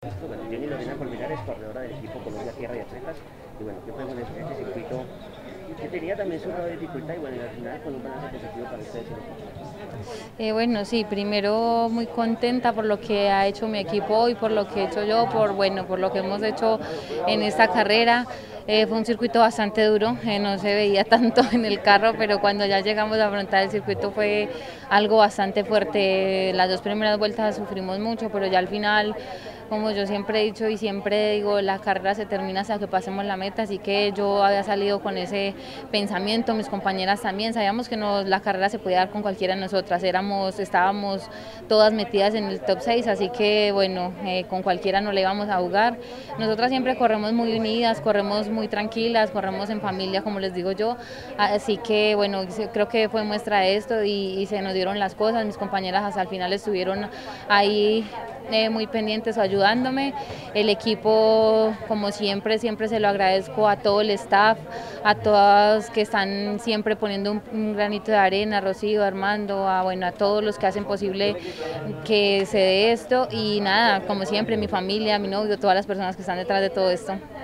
Bueno, Jenny Lorena Colmenar es corredora del equipo Colombia Tierra y Atletas. Y bueno, ¿qué podemos decir de este circuito? Que tenía también su grado de dificultad y bueno, al final con un balance positivo para ustedes y el equipo. Bueno, sí, primero muy contenta por lo que ha hecho mi equipo y por lo que he hecho yo, por lo que hemos hecho en esta carrera. Fue un circuito bastante duro, no se veía tanto en el carro, pero cuando ya llegamos a afrontar el circuito fue algo bastante fuerte. Las dos primeras vueltas sufrimos mucho, pero ya al final, como yo siempre he dicho y siempre digo, la carrera se termina hasta que pasemos la meta, así que yo había salido con ese pensamiento, mis compañeras también, sabíamos que la carrera se podía dar con cualquiera de nosotras, estábamos todas metidas en el top 6, así que bueno, con cualquiera no le íbamos a jugar. Nosotras siempre corremos muy unidas, corremos muy tranquilas, corremos en familia, como les digo yo, así que bueno, creo que fue muestra de esto y se nos dieron las cosas, mis compañeras hasta el final estuvieron ahí muy pendientes o ayudándome. El equipo, como siempre, siempre se lo agradezco a todo el staff, a todas que están siempre poniendo un granito de arena, a Rocío, a Armando, bueno, a todos los que hacen posible que se dé esto y nada, como siempre, mi familia, mi novio, todas las personas que están detrás de todo esto.